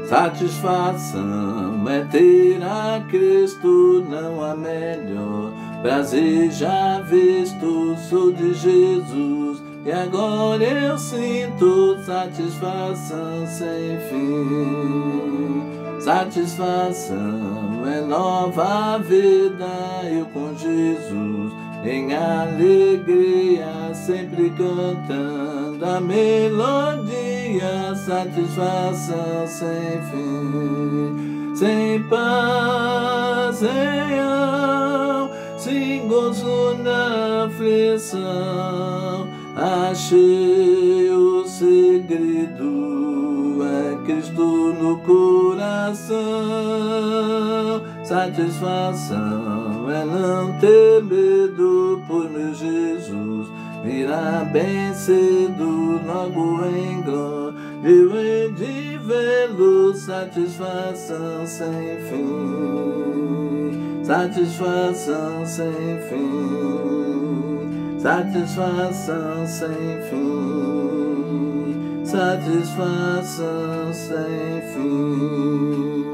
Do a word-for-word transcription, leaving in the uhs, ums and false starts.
Satisfação é ter a Cristo, não há melhor prazer já visto, sou de Jesus, e agora eu sinto satisfação sem fim. Satisfação é nova vida, eu com Jesus, em alegria, sempre cantando a melodia, satisfação sem fim, sem paz, sem ão, sem gozo na aflição, achei o segredo, é Cristo no coração. Satisfação é não ter medo, por meu Jesus virá bem cedo, logo em glória eu hei de vê-lo. Satisfação sem fim, satisfação sem fim, satisfação sem fim, satisfação sem fim.